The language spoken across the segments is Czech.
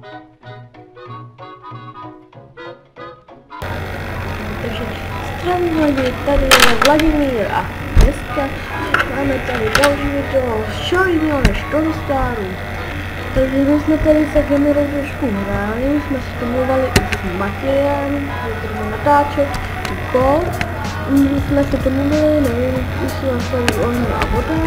Takže zdravím lidi, tady je Vladimír a dneska máme tady další video z čelního než Tony Starů. Takže my jsme tady se Gamerou trošku hráli, jsme si domluvali i s Matějem, že budeme natáčet úkol. Jsme se domluvili, nevím, jestli nastaví oheň a voda.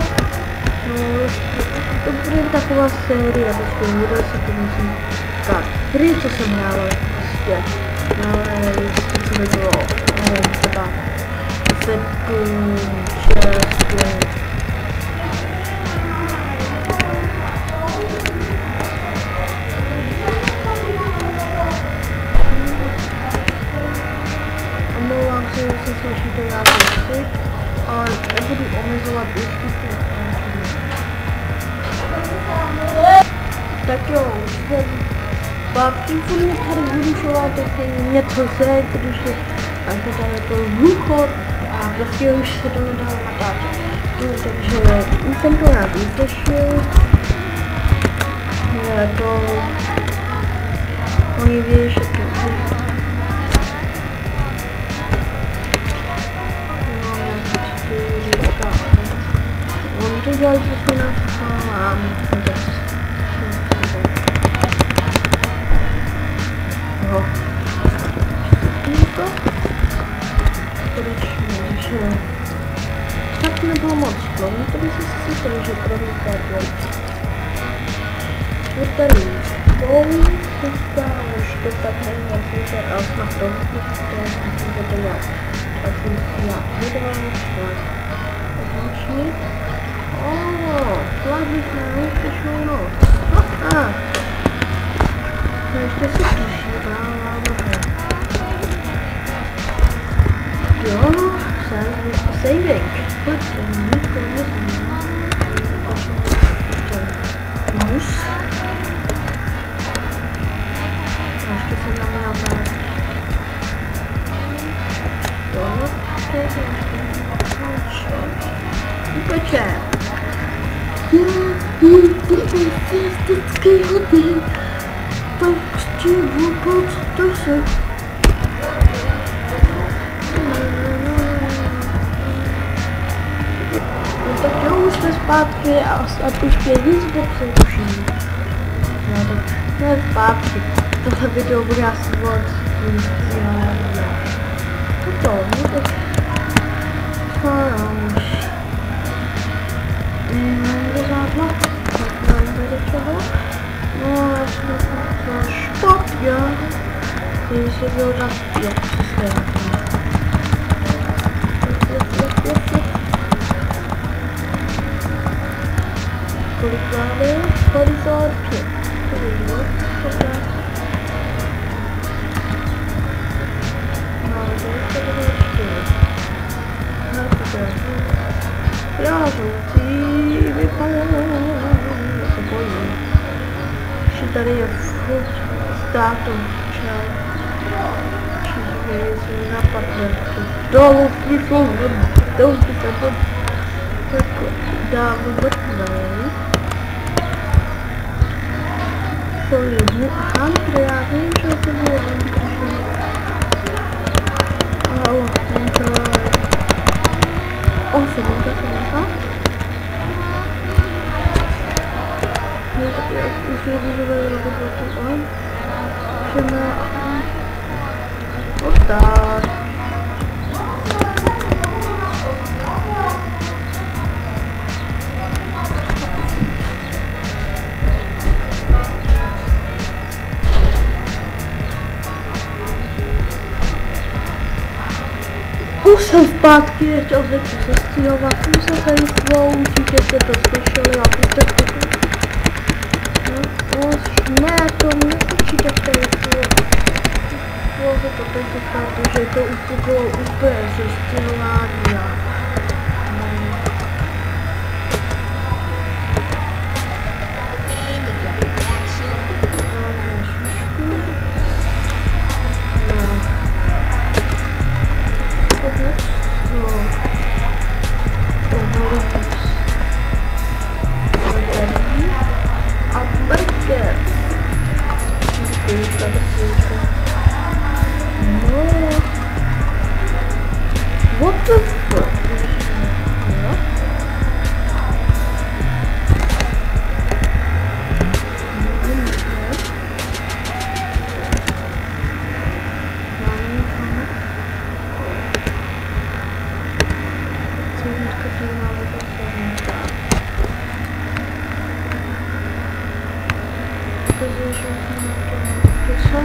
To bude taková série, prostě bude se to musím říkat. Hry, co jsem hrál, prostě. Ale co by bylo, nevím, třeba 7, 6, 5. Omlouvám se, že se slyšíte nějaký hlasy, ale nebudu omezovat výstupy. Tak jo, zpátky mě tady budu šovat něco se, protože tady je to hlucho a prostě už se to nedá natáčet. Takže jsem to nějak vyřešil. Je to... Oni ví, že to oni to dělají přesně na všechno a tak nebylo moc skloní, to by si slyšeli, že první kartu. Je tady dvou, teďka už to tak není jasný, ale snad to myslím, že to nějak asi nějak vydal, tak označí. Tohle bych měl ještě noc. To ještě si slyší, jo, saving. Pojď, to nezmíním. Mus. A ještě jsem tam měl dát. Jo, to je upeče. Fantastický hody. Prostě vůbec to se. Tak jo, už jsme zpátky a už mě nic nepřeruší. No tak jsme zpátky. Tohle video bude asi moc to to, no tak... už... Nezádla? Tak nevím tady čeho. No, já jsem to špatně. Když se byl na... Jo, přesně. Kolik máme? 55. Máme 94. No to je. Já žlutý vypadá. Já se bojím. Ještě tady je furt státu. Čau. Čiže se napadne. Dolů vyšlo. Dolů vyšlo. Tak dávno mrtvej. To je Hunter, já vím, že to bylo Hunter. Hunter. Se Hunter to nechá. Ne, tak já už je vyžové robot on. Všema. Odtát. Už jsem zpátky, chtěl se přestěhovat, už jsem tady svou, určitě jste to slyšeli a prostě ne, to neurčitě tady bylo to tentokrát, že to už bylo úplně přestěhování a ukazuje, že to stavu.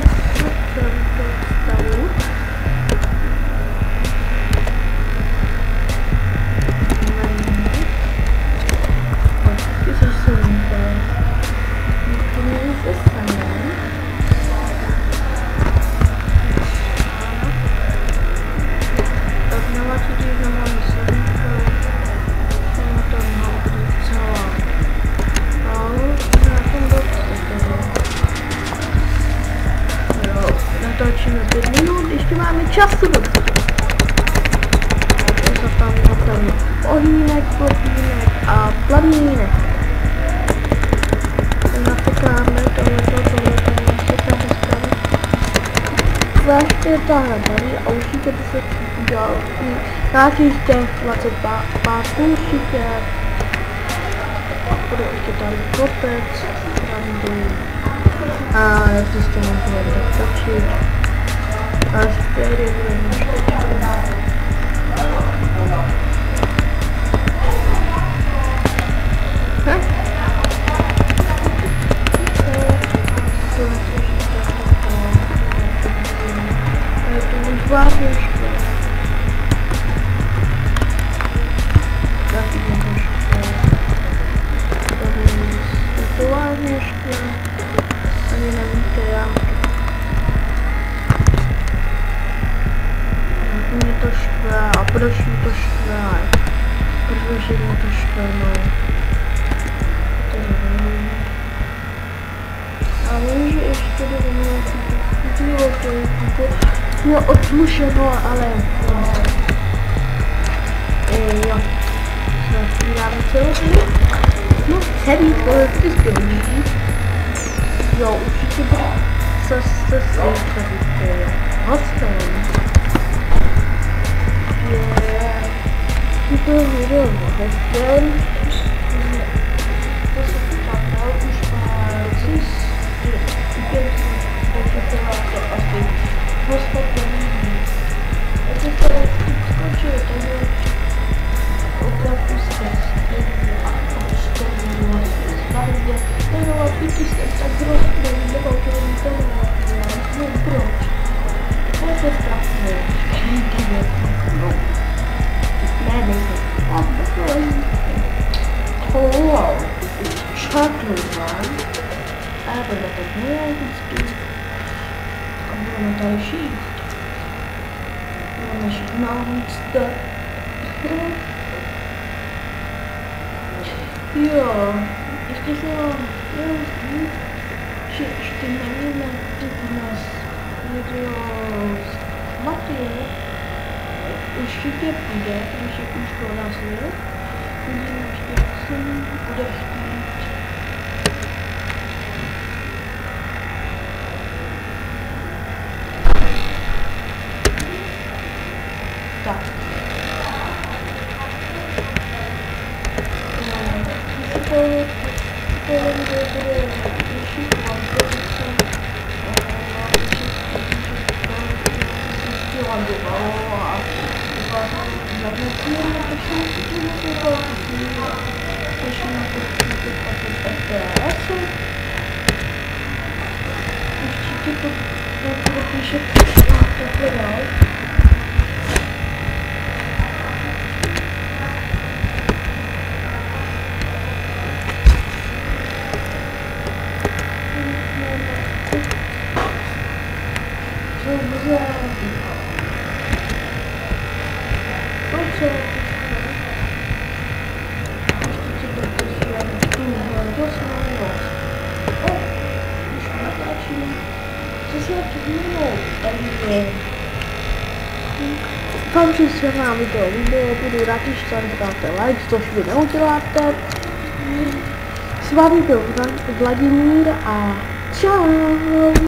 Natočíme 5 minut, ještě máme času do toho. Takže se tam napravíme ohýnek, plotýnek a plamínek. Nasekáme tohle nasekáme skamy. Zvláště tahle tady a určitě by se udělal nějakých těch 20 pátků určitě. Bude ještě tady kopec, a jak to s tím můžeme točit. A zpět je budeme točit. To už vážněžké. Taky něžké. To vážněžké. Ani nevíte jak. Mě to štve a proč mi to štve? Protože mě to štve, no. To nevím. A vím, že ještě do to měl odlušeno, ale jo. Zatvíráme celou celý. No celý politický lidí. Jo, určitě bude se slyšet hostem. Je to video hostem. To se týká už pár asi hostem lidí. A to tady skočilo toho opravdu tak rozprávám, nebo to no proč? To je strašné. No. Ne, wow. Chocolate one. A budeme tak nejvíc. A budeme tady šít. Budeme šít navíc tak. Jo. Ještě se vám ještě nevíme, u nás video z Matěje určitě půjde, když je už to nás je. Uvidíme ještě, jak se bude chtít. Tak. Doufám, že se vám video, budu rád, když tam dáte like, což vy neuděláte. S vámi byl Vladimír a čau.